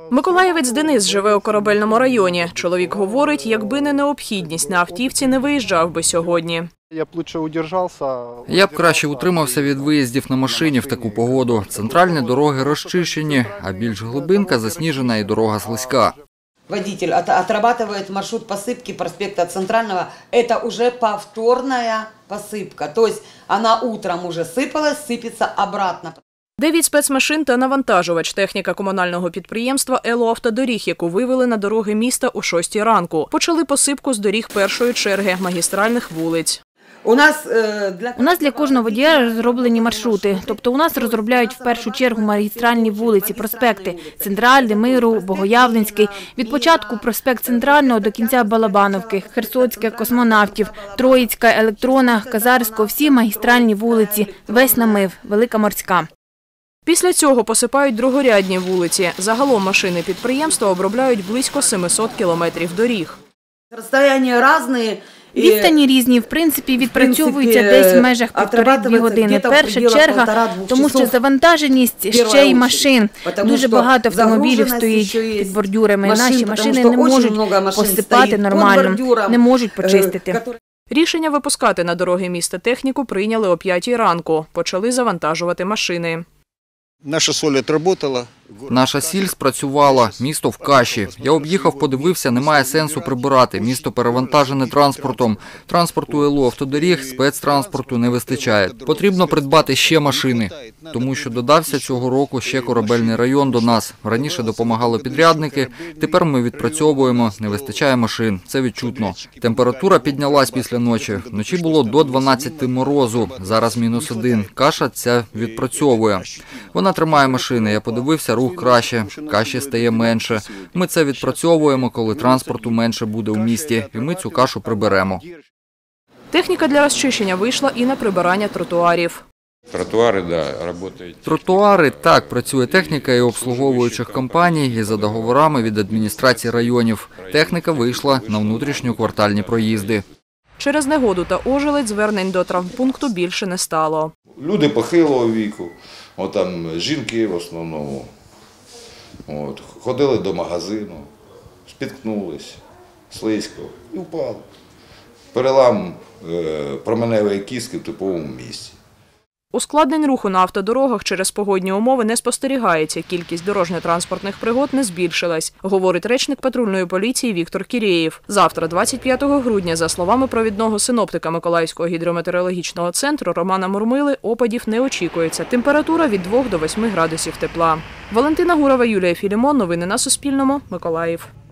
Миколаївець Денис живе у Корабельному районі. Чоловік говорить, якби не необхідність, на автівці не виїжджав би сьогодні. Я б краще утримався від виїздів на машині в таку погоду. Центральні дороги розчищені, а більш глибинка засніжена і дорога слизька. Водитель отрабатывает маршрут посыпки проспекта Центрального. Это уже повторная посыпка. То есть она утром уже сыпалась, сыпется обратно. 9 спецмашин та навантажувач – техніка комунального підприємства «Елоавтодоріг», яку вивели на дороги міста о 6 ранку. Почали посипку з доріг першої черги – магістральних вулиць. У нас для кожного водія розроблені маршрути. Тобто у нас розробляють в першу чергу магістральні вулиці, проспекти – Центральний, Миру, Богоявленський. Від початку проспект Центрального до кінця Балабановки, Херсонське, Космонавтів, Троїцька, Електрона, Казарського – всі магістральні вулиці, весь намив, Велика Морська. Після цього посипають другорядні вулиці. Загалом машини підприємства обробляють близько 700 кілометрів доріг. Відстані різні, в принципі, відпрацьовуються десь в межах 1,5–2 години. Перша черга, тому що завантаженість ще й машин. Дуже багато автомобілів стоїть під бордюрами. Наші машини не можуть посипати нормально, не можуть почистити. Рішення випускати на дороги міста техніку прийняли о 5 ранку. Почали завантажувати машини. Наша сіль спрацювала, місто в каші. Я об'їхав, подивився, немає сенсу прибирати. Місто перевантажене транспортом. Транспорту «Елоавтодоріг», спецтранспорту не вистачає. Потрібно придбати ще машини. Тому що додався цього року ще Корабельний район до нас. Раніше допомагали підрядники, тепер ми відпрацьовуємо, не вистачає машин. Це відчутно. Температура піднялась після ночі. Вночі було до 12 морозу, зараз -1. Каша ця відпрацьовує. Вона тримає машини. Я подивився, рух краще, каші стає менше. Ми це відпрацьовуємо, коли транспорту менше буде у місті, і ми цю кашу приберемо. Техніка для розчищення вийшла і на прибирання тротуарів. Тротуари, так, працює техніка і обслуговуючих компаній, і за договорами від адміністрації районів. Техніка вийшла на внутрішньоквартальні проїзди. Через негоду та ожеледь звернень до травмпункту більше не стало. Люди похилого віку, жінки в основному, ходили до магазину, спіткнулись, слизько і впали. Перелам променевої кістки в типовому місці. Ускладнень руху на автодорогах через погодні умови не спостерігається. Кількість дорожньо-транспортних пригод не збільшилась, говорить речник патрульної поліції Віктор Кірєєв. Завтра, 25 грудня, за словами провідного синоптика Миколаївського гідрометеорологічного центру Романа Мурмили, опадів не очікується. Температура від 2 до 8 градусів тепла. Валентина Гурова, Юлія Філімон. Новини на Суспільному. Миколаїв.